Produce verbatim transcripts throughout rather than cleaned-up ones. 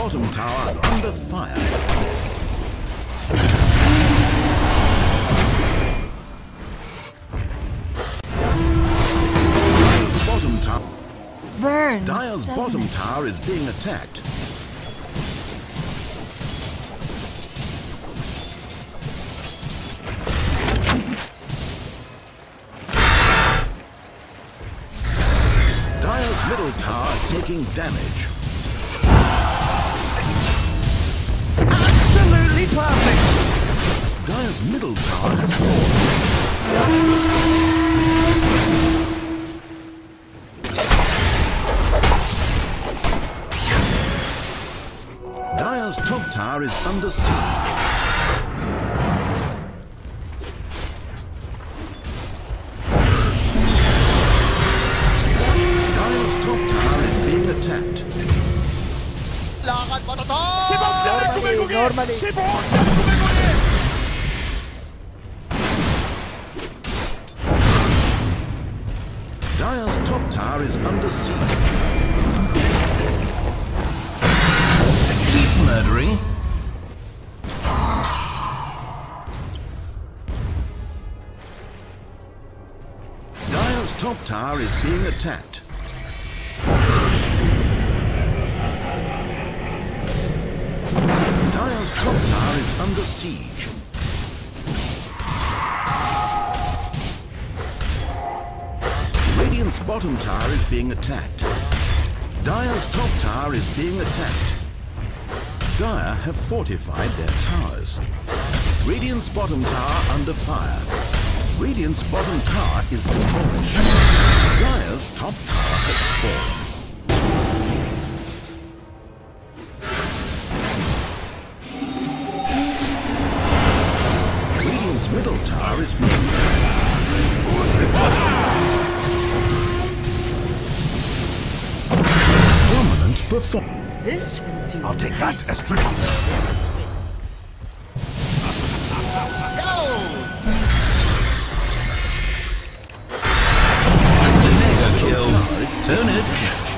bottom tower under fire. Dire's bottom tower. Burns. Dire's bottom it? tower is being attacked. Dire's middle tower taking damage. Absolutely perfect! Dire's middle tower has fallen. Dire's top tower is under siege. Dire's top tower is being attacked. Normally, normally. Dire's top tower is under siege. Keep murdering. Dire's top tower is being attacked. Dire's top tower is under siege. Radiant's bottom tower is being attacked. Dire's top tower is being attacked. Dire have fortified their towers. Radiant's bottom tower under fire. Radiant's bottom tower is demolished. Dire's top tower has fallen. Radiant's middle tower is being attacked. Dominant performance. This will do. I'll take that as tribute. Mega kill. Turn it.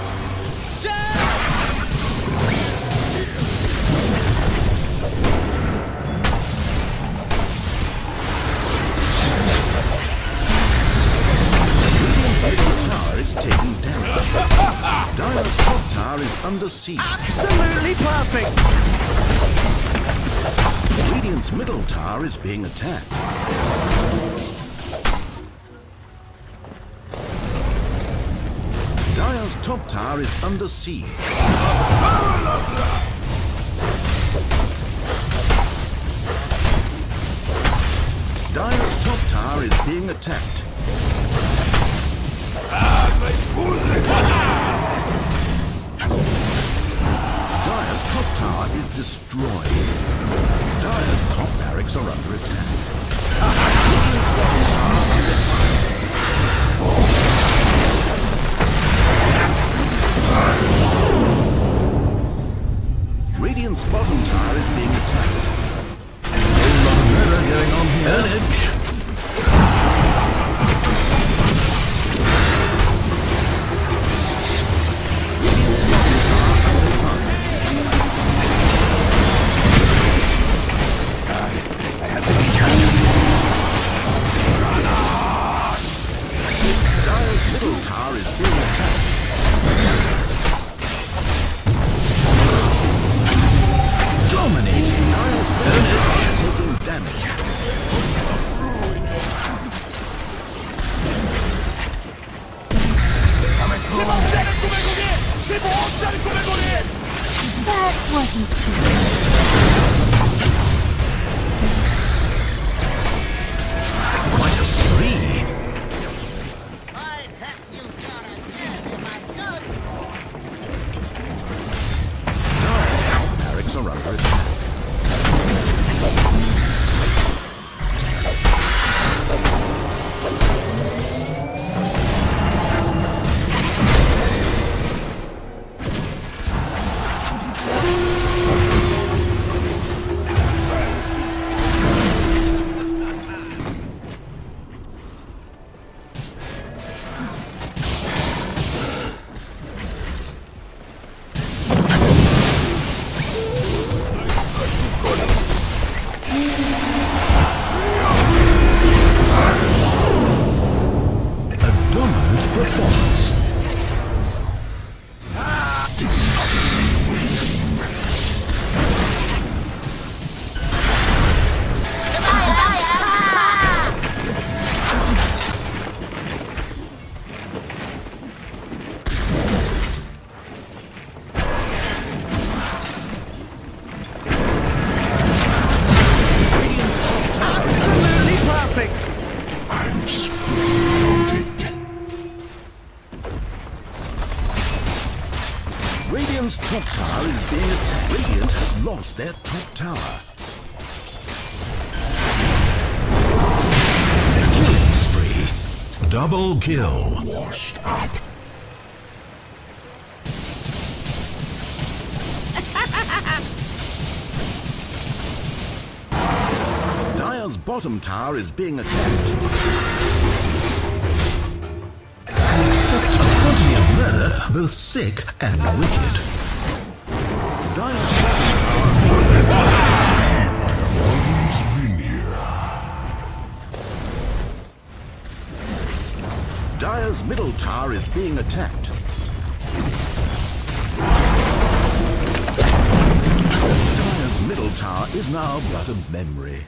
Dire's top tower is under siege. Absolutely perfect! Radiant's middle tower is being attacked. Dire's top tower is under siege. Dire's top tower is being attacked. Dire's top tower is destroyed. Dire's top barracks are under attack. Radiant's bottom tower under fire. Radiant's bottom tower is being attacked. A lot of murder going on here. Earnage. That wasn't too Quite a spree. I'd hack you down again if I could. Dire's top barracks are under attack. top tower is being attacked. Radiant has lost their top tower. Killing spree. Double kill. Washed up. Dire's bottom tower is being attacked. Accept a quantity of murder, both sick and wicked. Dire's bottom tower. Dire's middle tower is being attacked. Dire's middle tower is now but a memory.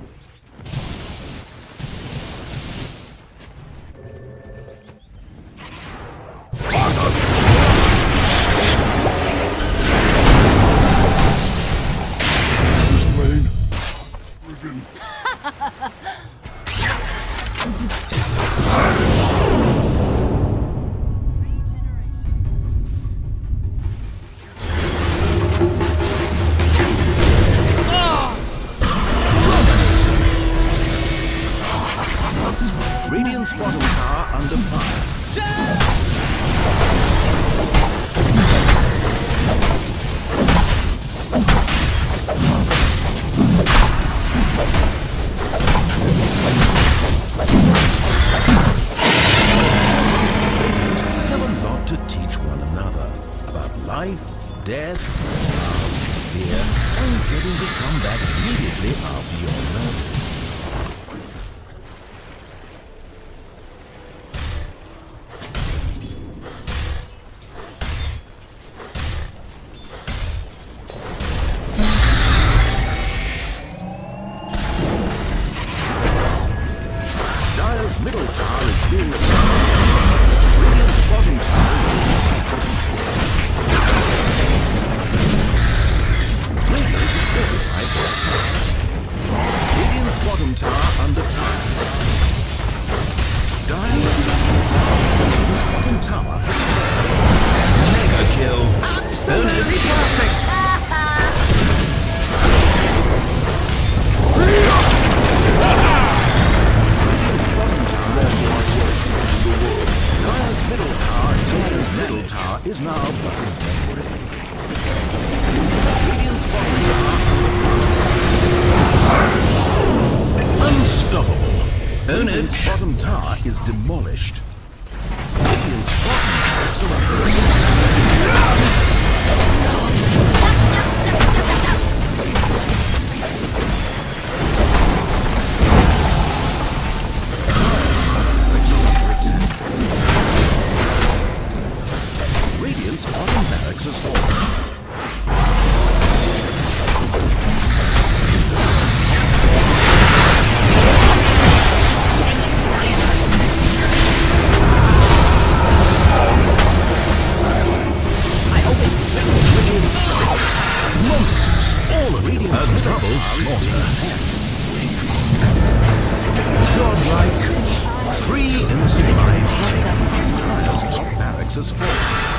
Radiant's bottom tower under fire. Radiant have a lot to teach one another about life, death, fear, and getting to come back immediately after your learning. Middle tower is being attacked. Radiant's bottom tower is being attacked. Radiant is fortified for attack. Radiant's bottom tower under fire. Dire's bottom tower. Mega kill. Absolutely perfect. Dire's middle tower, Dire's middle tower is now but a memory. Radiant's bottom tower. Unstoppable. Own it. Radiant's bottom tower is demolished. Radiant's bottom tower surrounded. Radiant's bottom barracks has fallen. I hope it's wicked sick. Monsters, all of you. A double slaughter. Godlike. Three innocent lives taken. Dire's top barracks has fallen.